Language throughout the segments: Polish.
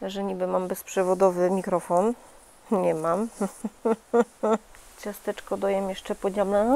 że niby mam bezprzewodowy mikrofon. Nie mam. Ciasteczko dojem jeszcze podziemne.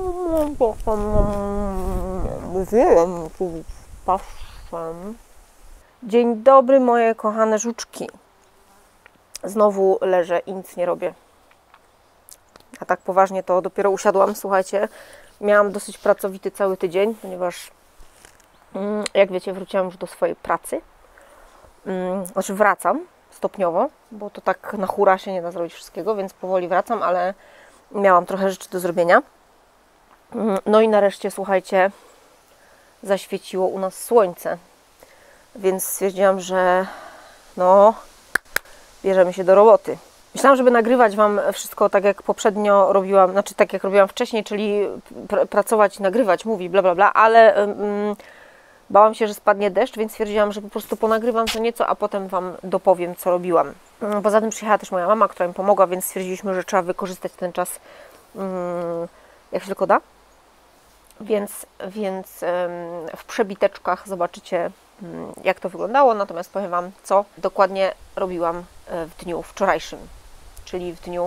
Wiem, tu paszczem. Dzień dobry, moje kochane żuczki. Znowu leżę i nic nie robię. A tak poważnie to dopiero usiadłam, słuchajcie. Miałam dosyć pracowity cały tydzień, ponieważ jak wiecie, wróciłam już do swojej pracy. Znaczy wracam stopniowo, bo to tak na hura się nie da zrobić wszystkiego, więc powoli wracam, ale miałam trochę rzeczy do zrobienia. No i nareszcie, słuchajcie, zaświeciło u nas słońce. Więc stwierdziłam, że no, bierzemy się do roboty. Myślałam, żeby nagrywać Wam wszystko tak jak poprzednio robiłam, znaczy tak jak robiłam wcześniej, czyli pracować i nagrywać, mówić, bla bla bla, ale bałam się, że spadnie deszcz, więc stwierdziłam, że po prostu ponagrywam co nieco, a potem Wam dopowiem, co robiłam. Poza tym przyjechała też moja mama, która mi pomogła, więc stwierdziliśmy, że trzeba wykorzystać ten czas jak się tylko da. Więc w przebiteczkach zobaczycie, jak to wyglądało, natomiast powiem Wam, co dokładnie robiłam w dniu wczorajszym, czyli w dniu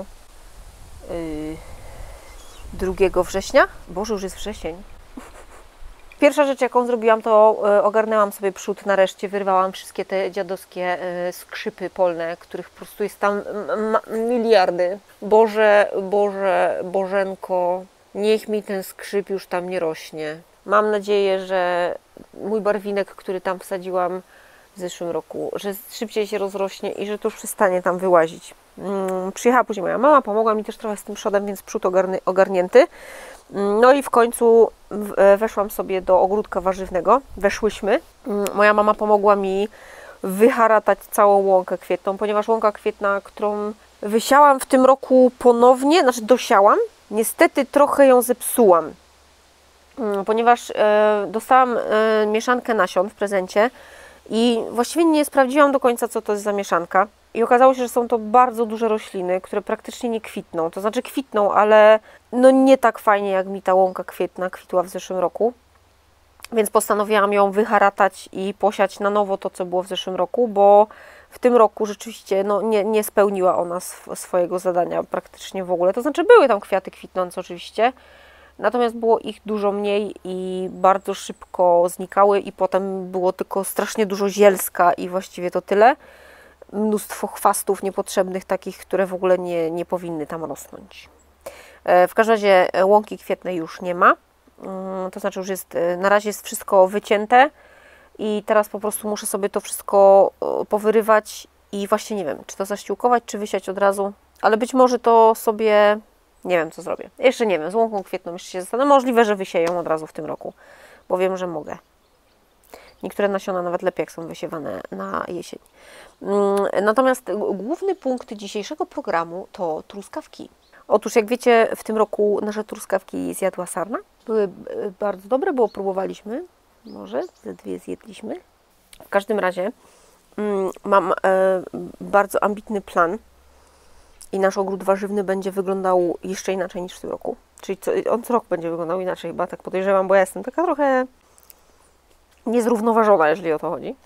2 września. Boże, już jest wrzesień. Pierwsza rzecz, jaką zrobiłam, to ogarnęłam sobie przód nareszcie, wyrwałam wszystkie te dziadowskie skrzypy polne, których po prostu jest tam miliardy. Boże, Boże, Bożenko, niech mi ten skrzyp już tam nie rośnie. Mam nadzieję, że mój barwinek, który tam wsadziłam w zeszłym roku, że szybciej się rozrośnie i że to już przestanie tam wyłazić. Przyjechała później moja mama, pomogła mi też trochę z tym przodem, więc przód ogarnięty. No i w końcu weszłam sobie do ogródka warzywnego. Weszłyśmy. Moja mama pomogła mi wyharatać całą łąkę kwietną, ponieważ łąka kwietna, którą wysiałam w tym roku ponownie, znaczy dosiałam, niestety trochę ją zepsułam, ponieważ dostałam mieszankę nasion w prezencie i właściwie nie sprawdziłam do końca, co to jest za mieszanka. I okazało się, że są to bardzo duże rośliny, które praktycznie nie kwitną. To znaczy kwitną, ale no nie tak fajnie, jak mi ta łąka kwietna kwitła w zeszłym roku. Więc postanowiłam ją wyharatać i posiać na nowo to, co było w zeszłym roku, bo w tym roku rzeczywiście no, nie spełniła ona swojego zadania praktycznie w ogóle. To znaczy były tam kwiaty kwitnące oczywiście, natomiast było ich dużo mniej i bardzo szybko znikały i potem było tylko strasznie dużo zielska i właściwie to tyle. Mnóstwo chwastów niepotrzebnych, takich, które w ogóle nie powinny tam rosnąć. W każdym razie łąki kwietnej już nie ma. To znaczy już jest, na razie jest wszystko wycięte i teraz po prostu muszę sobie to wszystko powyrywać i właśnie nie wiem, czy to zaściółkować, czy wysiać od razu, ale być może to sobie, nie wiem co zrobię. Jeszcze nie wiem, z łąką kwietną jeszcze się zastanawiam. Możliwe, że wysieję od razu w tym roku, bo wiem, że mogę. Niektóre nasiona nawet lepiej, jak są wysiewane na jesień. Natomiast główny punkt dzisiejszego programu to truskawki. Otóż, jak wiecie, w tym roku nasze truskawki zjadła sarna. Były bardzo dobre, bo próbowaliśmy. Może ze 2 zjedliśmy. W każdym razie mam bardzo ambitny plan i nasz ogród warzywny będzie wyglądał jeszcze inaczej niż w tym roku. Czyli on co rok będzie wyglądał inaczej, chyba tak podejrzewam, bo ja jestem taka trochę niezrównoważona, jeżeli o to chodzi.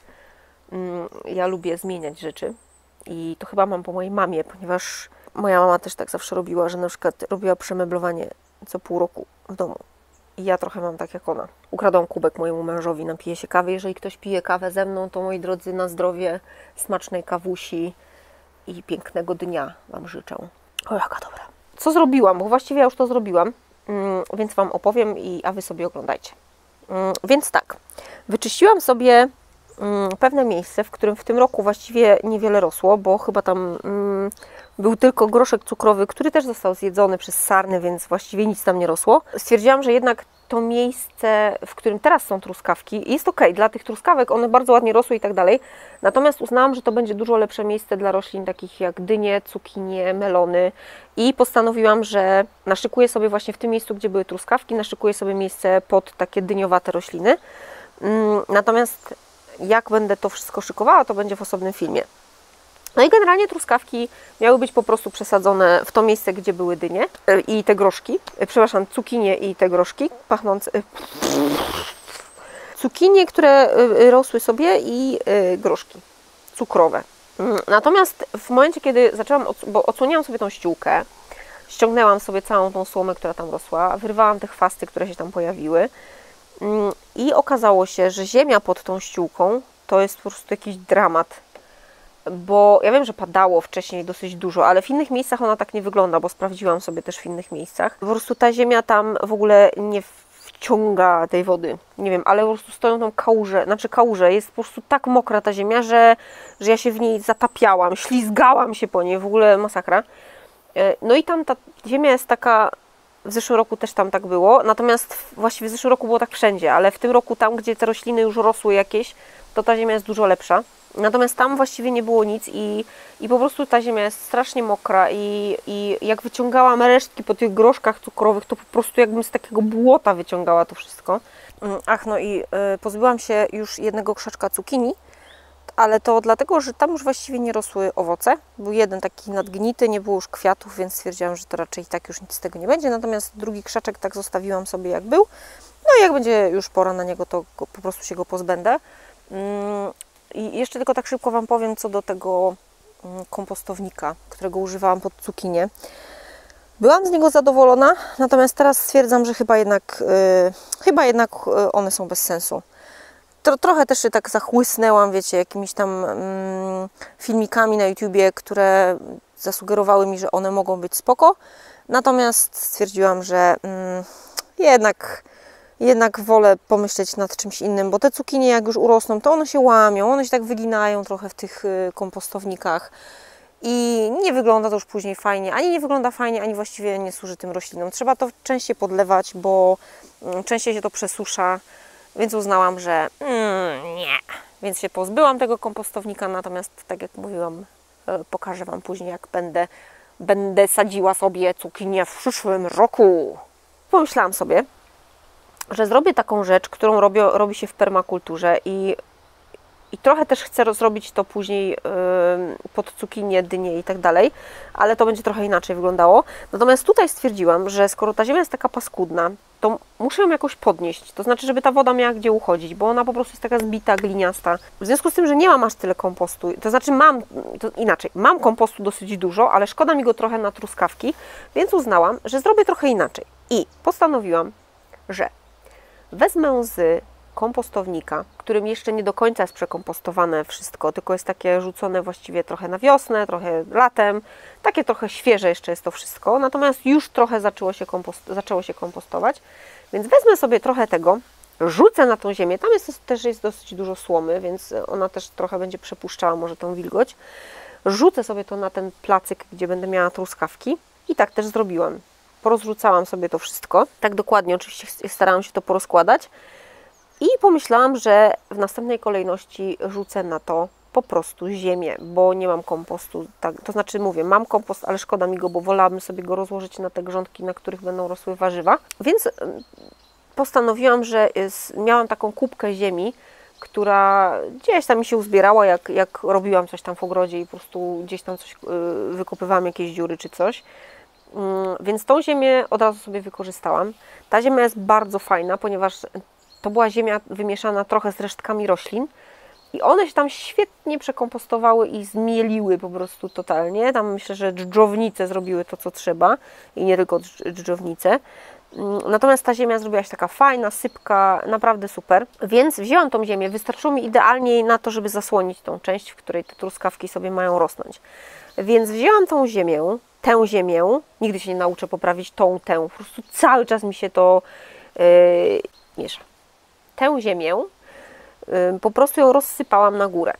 Ja lubię zmieniać rzeczy i to chyba mam po mojej mamie, ponieważ moja mama też tak zawsze robiła, że na przykład robiła przemeblowanie co pół roku w domu. I ja trochę mam tak jak ona. Ukradłam kubek mojemu mężowi, napije się kawy. Jeżeli ktoś pije kawę ze mną, to moi drodzy, na zdrowie, smacznej kawusi i pięknego dnia Wam życzę. O, jaka dobra. Co zrobiłam? Bo właściwie ja już to zrobiłam, więc Wam opowiem, a Wy sobie oglądajcie. Więc tak, wyczyściłam sobie pewne miejsce, w którym w tym roku właściwie niewiele rosło, bo chyba tam był tylko groszek cukrowy, który też został zjedzony przez sarny, więc właściwie nic tam nie rosło. Stwierdziłam, że jednak to miejsce, w którym teraz są truskawki, jest ok, dla tych truskawek one bardzo ładnie rosły i tak dalej, natomiast uznałam, że to będzie dużo lepsze miejsce dla roślin takich jak dynie, cukinie, melony i postanowiłam, że naszykuję sobie właśnie w tym miejscu, gdzie były truskawki, naszykuję sobie miejsce pod takie dyniowate rośliny. Natomiast jak będę to wszystko szykowała, to będzie w osobnym filmie. No i generalnie truskawki miały być po prostu przesadzone w to miejsce, gdzie były dynie i te groszki, przepraszam, cukinie i te groszki pachnące, cukinie, które rosły sobie i groszki cukrowe. Natomiast w momencie, kiedy zaczęłam, bo odsłoniłam sobie tą ściółkę, ściągnęłam sobie całą tą słomę, która tam rosła, wyrwałam te chwasty, które się tam pojawiły i okazało się, że ziemia pod tą ściółką to jest po prostu jakiś dramat. Bo ja wiem, że padało wcześniej dosyć dużo, ale w innych miejscach ona tak nie wygląda, bo sprawdziłam sobie też w innych miejscach. Po prostu ta ziemia tam w ogóle nie wciąga tej wody. Nie wiem, ale po prostu stoją tam kałuże. Jest po prostu tak mokra ta ziemia, że ja się w niej zatapiałam, ślizgałam się po niej, w ogóle masakra. No i tam ta ziemia jest taka, w zeszłym roku też tam tak było, natomiast właściwie w zeszłym roku było tak wszędzie, ale w tym roku tam, gdzie te rośliny już rosły jakieś, to ta ziemia jest dużo lepsza. Natomiast tam właściwie nie było nic i po prostu ta ziemia jest strasznie mokra i jak wyciągałam resztki po tych groszkach cukrowych, to po prostu jakbym z takiego błota wyciągała to wszystko. Ach, no i pozbyłam się już jednego krzaczka cukinii, ale to dlatego, że tam już właściwie nie rosły owoce. Był jeden taki nadgnity, nie było już kwiatów, więc stwierdziłam, że to raczej tak już nic z tego nie będzie. Natomiast drugi krzaczek tak zostawiłam sobie jak był. No i jak będzie już pora na niego, to po prostu się go pozbędę. I jeszcze tylko tak szybko Wam powiem co do tego kompostownika, którego używałam pod cukinię. Byłam z niego zadowolona, natomiast teraz stwierdzam, że chyba jednak one są bez sensu. Trochę też się tak zachłysnęłam, wiecie, jakimiś tam filmikami na YouTubie, które zasugerowały mi, że one mogą być spoko. Natomiast stwierdziłam, że jednak wolę pomyśleć nad czymś innym, bo te cukinie jak już urosną, to one się łamią, one się tak wyginają trochę w tych kompostownikach i nie wygląda to już później fajnie, ani nie wygląda fajnie, ani właściwie nie służy tym roślinom. Trzeba to częściej podlewać, bo częściej się to przesusza, więc uznałam, że nie. Więc się pozbyłam tego kompostownika, natomiast tak jak mówiłam, pokażę Wam później, jak będę sadziła sobie cukinię w przyszłym roku. Pomyślałam sobie, że zrobię taką rzecz, którą robi się w permakulturze i trochę też chcę zrobić to później pod cukinię, dynie i tak dalej, ale to będzie trochę inaczej wyglądało. Natomiast tutaj stwierdziłam, że skoro ta ziemia jest taka paskudna, to muszę ją jakoś podnieść. To znaczy, żeby ta woda miała gdzie uchodzić, bo ona po prostu jest taka zbita, gliniasta. W związku z tym, że nie mam aż tyle kompostu, to znaczy mam kompostu dosyć dużo, ale szkoda mi go trochę na truskawki, więc uznałam, że zrobię trochę inaczej. I postanowiłam, że wezmę z kompostownika, którym jeszcze nie do końca jest przekompostowane wszystko, tylko jest takie rzucone właściwie trochę na wiosnę, trochę latem, takie trochę świeże jeszcze jest to wszystko, natomiast już trochę zaczęło się kompostować, więc wezmę sobie trochę tego, rzucę na tą ziemię, tam też jest dosyć dużo słomy, więc ona też trochę będzie przepuszczała może tą wilgoć, rzucę sobie to na ten placyk, gdzie będę miała truskawki i tak też zrobiłam. Porozrzucałam sobie to wszystko, tak dokładnie oczywiście starałam się to porozkładać i pomyślałam, że w następnej kolejności rzucę na to po prostu ziemię, bo nie mam kompostu, to znaczy mówię, mam kompost, ale szkoda mi go, bo wolałabym sobie go rozłożyć na te grządki, na których będą rosły warzywa, więc postanowiłam, że miałam taką kubkę ziemi, która gdzieś tam mi się uzbierała, jak robiłam coś tam w ogrodzie i po prostu gdzieś tam coś wykopywałam, jakieś dziury czy coś. Więc tą ziemię od razu sobie wykorzystałam. Ta ziemia jest bardzo fajna, ponieważ to była ziemia wymieszana trochę z resztkami roślin i one się tam świetnie przekompostowały i zmieliły po prostu totalnie. Tam myślę, że dżdżownice zrobiły to, co trzeba i nie tylko dżdżownice. Natomiast ta ziemia zrobiła się taka fajna, sypka, naprawdę super. Więc wzięłam tą ziemię, wystarczyło mi idealnie na to, żeby zasłonić tą część, w której te truskawki sobie mają rosnąć. Więc wzięłam tą ziemię, tę ziemię, nigdy się nie nauczę poprawić tę, po prostu cały czas mi się to miesza. Tę ziemię, po prostu ją rozsypałam na górę.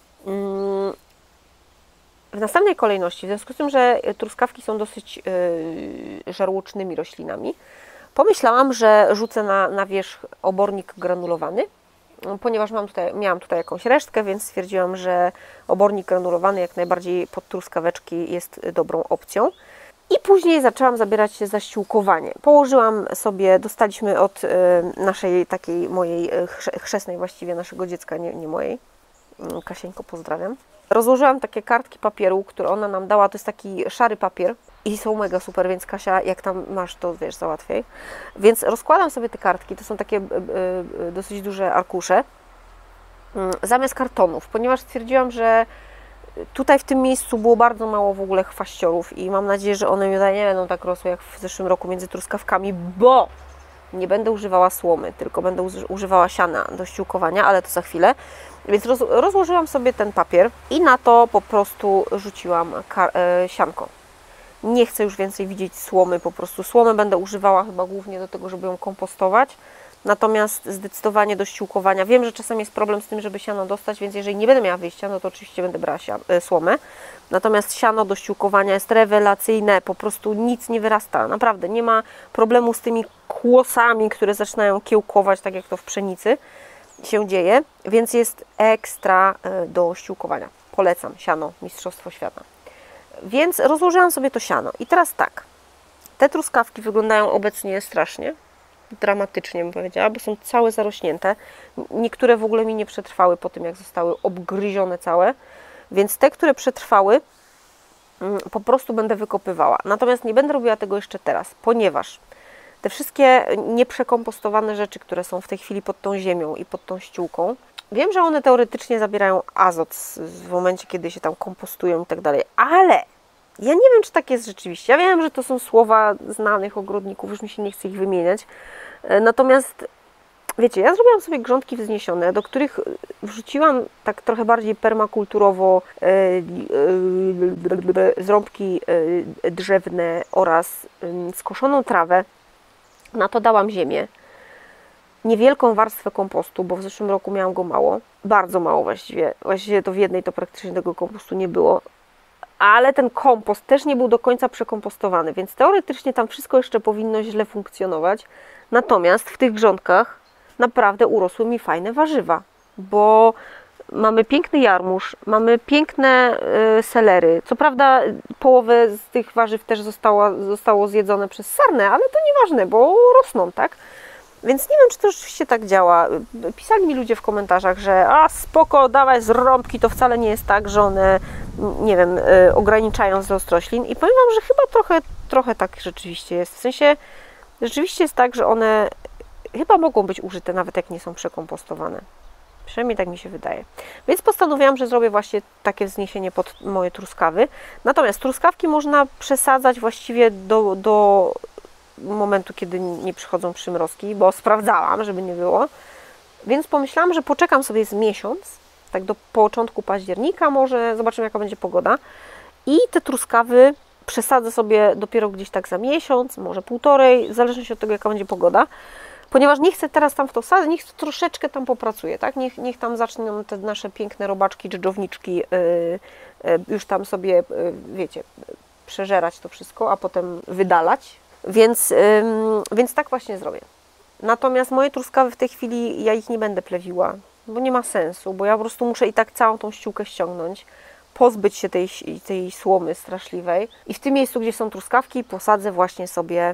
W następnej kolejności, w związku z tym, że truskawki są dosyć żarłocznymi roślinami, pomyślałam, że rzucę na wierzch obornik granulowany, ponieważ miałam tutaj jakąś resztkę, więc stwierdziłam, że obornik granulowany jak najbardziej pod truskaweczki jest dobrą opcją. I później zaczęłam zabierać się za ściółkowanie. Położyłam sobie, dostaliśmy od naszej takiej mojej chrzestnej właściwie, naszego dziecka, nie mojej. Kasieńko, pozdrawiam. Rozłożyłam takie kartki papieru, które ona nam dała, to jest taki szary papier i są mega super, więc Kasia, jak tam masz, to wiesz, załatwiej. Więc rozkładam sobie te kartki, to są takie dosyć duże arkusze, zamiast kartonów, ponieważ stwierdziłam, że tutaj w tym miejscu było bardzo mało w ogóle chwaściorów i mam nadzieję, że one nie będą tak rosły jak w zeszłym roku między truskawkami, bo nie będę używała słomy, tylko będę używała siana do ściółkowania, ale to za chwilę. Więc rozłożyłam sobie ten papier i na to po prostu rzuciłam sianko. Nie chcę już więcej widzieć słomy, po prostu słomę będę używała chyba głównie do tego, żeby ją kompostować. Natomiast zdecydowanie do ściółkowania. Wiem, że czasem jest problem z tym, żeby siano dostać, więc jeżeli nie będę miała wyjścia, no to oczywiście będę brała słomę. Natomiast siano do ściółkowania jest rewelacyjne, po prostu nic nie wyrasta. Naprawdę nie ma problemu z tymi kłosami, które zaczynają kiełkować, tak jak to w pszenicy się dzieje, więc jest ekstra do ściółkowania. Polecam siano, Mistrzostwo Świata. Więc rozłożyłam sobie to siano. I teraz tak, te truskawki wyglądają obecnie strasznie, dramatycznie bym powiedziała, bo są całe zarośnięte. Niektóre w ogóle mi nie przetrwały po tym, jak zostały obgryzione całe, więc te, które przetrwały, po prostu będę wykopywała. Natomiast nie będę robiła tego jeszcze teraz, ponieważ te wszystkie nieprzekompostowane rzeczy, które są w tej chwili pod tą ziemią i pod tą ściółką, wiem, że one teoretycznie zabierają azot w momencie, kiedy się tam kompostują i tak dalej, ale ja nie wiem, czy tak jest rzeczywiście. Ja wiem, że to są słowa znanych ogrodników, już mi się nie chce ich wymieniać. Natomiast, wiecie, ja zrobiłam sobie grządki wzniesione, do których wrzuciłam tak trochę bardziej permakulturowo ząbki drzewne oraz skoszoną trawę. Na to dałam ziemię. Niewielką warstwę kompostu, bo w zeszłym roku miałam go mało. Bardzo mało właściwie. Właściwie to w jednej to praktycznie tego kompostu nie było. Ale ten kompost też nie był do końca przekompostowany, więc teoretycznie tam wszystko jeszcze powinno źle funkcjonować. Natomiast w tych grządkach naprawdę urosły mi fajne warzywa, bo mamy piękny jarmuż, mamy piękne selery. Co prawda połowę z tych warzyw też zostało zjedzone przez sarnę, ale to nieważne, bo rosną, tak? Więc nie wiem, czy to rzeczywiście tak działa. Pisali mi ludzie w komentarzach, że spoko, dawaj zrąbki, to wcale nie jest tak, że one, nie wiem, ograniczają wzrost roślin. I powiem Wam, że chyba trochę tak rzeczywiście jest. W sensie, rzeczywiście jest tak, że one chyba mogą być użyte, nawet jak nie są przekompostowane. Przynajmniej tak mi się wydaje. Więc postanowiłam, że zrobię właśnie takie wzniesienie pod moje truskawy. Natomiast truskawki można przesadzać właściwie do momentu, kiedy nie przychodzą przymrozki, bo sprawdzałam, żeby nie było. Więc pomyślałam, że poczekam sobie z miesiąc, tak do początku października może, zobaczymy jaka będzie pogoda. I te truskawy przesadzę sobie dopiero gdzieś tak za miesiąc, może półtorej, w zależności od tego jaka będzie pogoda. Ponieważ nie chcę teraz tam w to wsadzać, niech troszeczkę tam popracuje, tak? Niech tam zaczną te nasze piękne robaczki, dżdżowniczki już tam sobie, wiecie, przeżerać to wszystko, a potem wydalać. Więc tak właśnie zrobię. Natomiast moje truskawy w tej chwili, ja ich nie będę plewiła, bo nie ma sensu, bo ja po prostu muszę i tak całą tą ściółkę ściągnąć, pozbyć się tej słomy straszliwej i w tym miejscu, gdzie są truskawki, posadzę właśnie sobie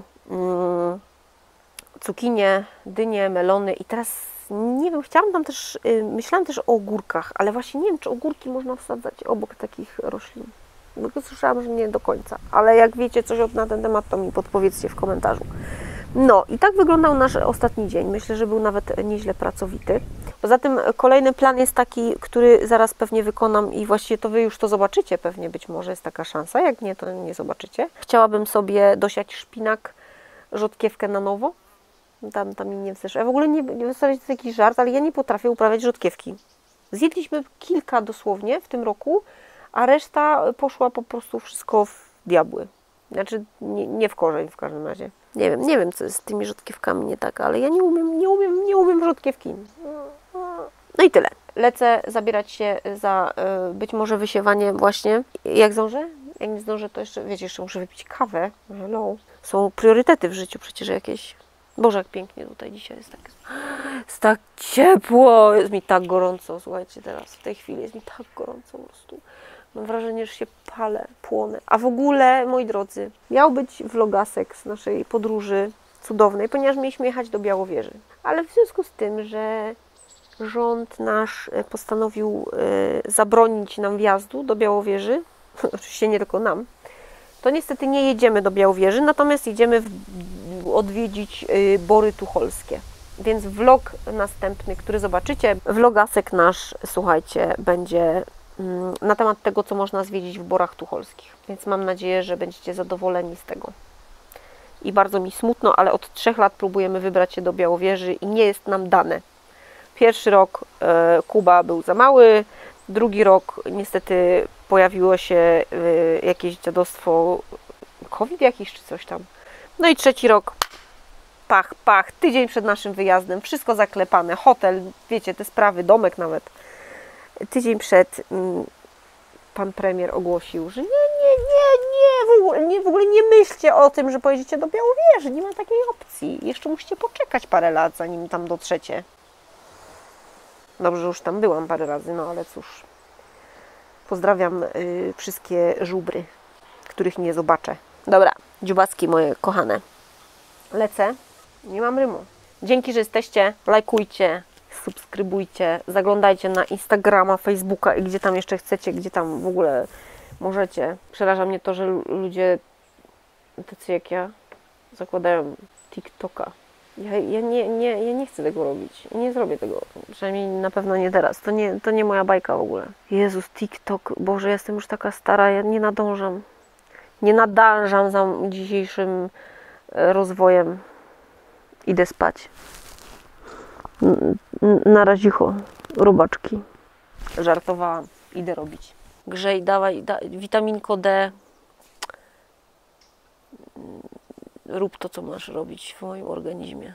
cukinie, dynie, melony i teraz nie wiem, myślałam też o ogórkach, ale właśnie nie wiem, czy ogórki można wsadzać obok takich roślin. Bo słyszałam, że nie do końca, ale jak wiecie coś na ten temat, to mi podpowiedzcie w komentarzu. No i tak wyglądał nasz ostatni dzień. Myślę, że był nawet nieźle pracowity. Poza tym kolejny plan jest taki, który zaraz pewnie wykonam i właściwie to Wy już to zobaczycie, pewnie być może jest taka szansa, jak nie, to nie zobaczycie. Chciałabym sobie dosiać szpinak, rzodkiewkę na nowo. Tam mi nie wzeszło. Ja w ogóle nie to jest jakiś żart, ale ja nie potrafię uprawiać rzodkiewki. Zjedliśmy kilka dosłownie w tym roku, a reszta poszła po prostu wszystko w diabły. Znaczy nie w korzeń w każdym razie. Nie wiem co jest z tymi rzodkiewkami nie tak, ale ja nie umiem rzodkiewki. No i tyle. Lecę zabierać się za być może wysiewanie właśnie. Jak zdążę? Jak nie zdążę, to jeszcze, wiecie, jeszcze muszę wypić kawę. Hello. Są priorytety w życiu przecież jakieś. Boże, jak pięknie tutaj dzisiaj jest tak ciepło. Jest mi tak gorąco, słuchajcie, teraz w tej chwili jest mi tak gorąco po prostu. Mam wrażenie, że się palę, płonę. A w ogóle, moi drodzy, miał być vlogasek z naszej podróży cudownej, ponieważ mieliśmy jechać do Białowieży. Ale w związku z tym, że rząd nasz postanowił zabronić nam wjazdu do Białowieży, oczywiście nie tylko nam, to niestety nie jedziemy do Białowieży, natomiast jedziemy odwiedzić Bory Tucholskie. Więc vlog następny, który zobaczycie, vlogasek nasz, słuchajcie, będzie na temat tego, co można zwiedzić w Borach Tucholskich. Więc mam nadzieję, że będziecie zadowoleni z tego. I bardzo mi smutno, ale od 3 lat próbujemy wybrać się do Białowieży i nie jest nam dane. Pierwszy rok Kuba był za mały, drugi rok niestety pojawiło się jakieś dziadostwo, COVID jakiś czy coś tam. No i trzeci rok, pach, tydzień przed naszym wyjazdem, wszystko zaklepane, hotel, wiecie, te sprawy, domek nawet. Tydzień przed pan premier ogłosił, że w ogóle nie myślcie o tym, że pojedziecie do Białowieży, nie ma takiej opcji. Jeszcze musicie poczekać parę lat, zanim tam dotrzecie. Dobrze, że już tam byłam parę razy, no ale cóż. Pozdrawiam wszystkie żubry, których nie zobaczę. Dobra, dziubaski moje kochane. Lecę, nie mam rymu. Dzięki, że jesteście, lajkujcie, subskrybujcie, zaglądajcie na Instagrama, Facebooka i gdzie tam jeszcze chcecie, gdzie tam w ogóle możecie. Przeraża mnie to, że ludzie tacy jak ja zakładają TikToka. Ja nie chcę tego robić. Nie zrobię tego. Przynajmniej na pewno nie teraz. To nie moja bajka w ogóle. Jezus, TikTok. Boże, jestem już taka stara. Ja nie nadążam. Nie nadążam za dzisiejszym rozwojem. Idę spać. Na razicho. Robaczki. Żartowałam. Idę robić. Grzej, dawaj, witaminko D. Rób to, co masz robić w moim organizmie.